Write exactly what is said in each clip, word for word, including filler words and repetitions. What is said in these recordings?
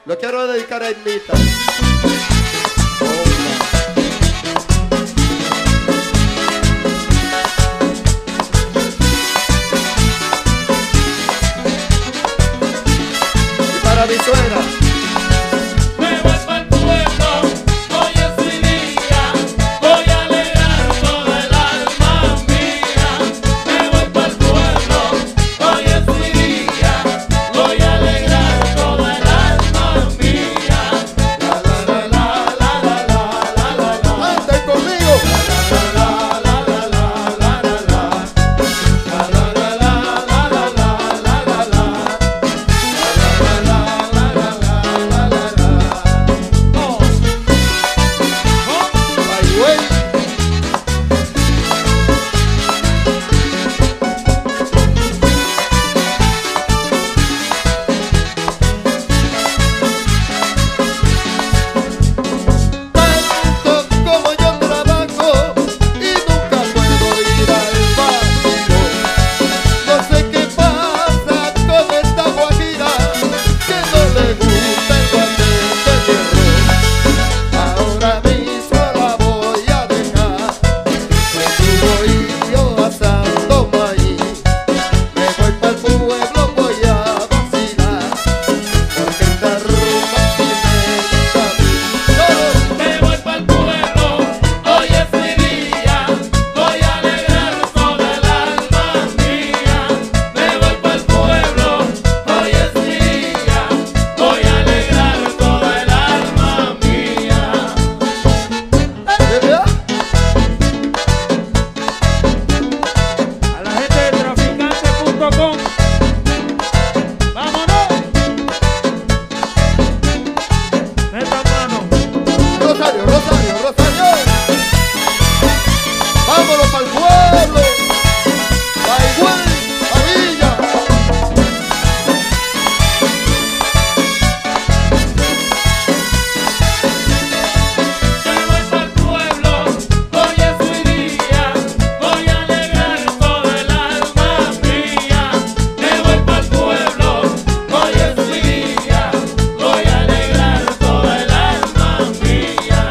Lo quiero dedicar a Irmita. Y para mi suegra. ¡Vámonos para el pueblo! ¡Baigüey, Pavilla! Me voy para el pueblo, hoy es mi día, voy a alegrar todo el alma mía. Me voy para el pueblo, hoy es mi día, voy a alegrar todo el alma mía.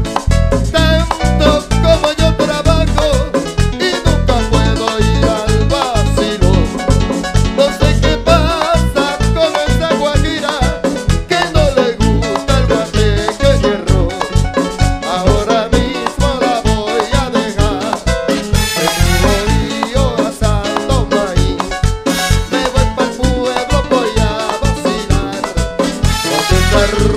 Tanto como yo trabajo y nunca puedo ir al vacilo. No sé qué pasa con esa guajira que no le gusta el guateque hierro. Ahora mismo la voy a dejar en mi río asando maíz. Me voy para el pueblo, voy a vacilar con esta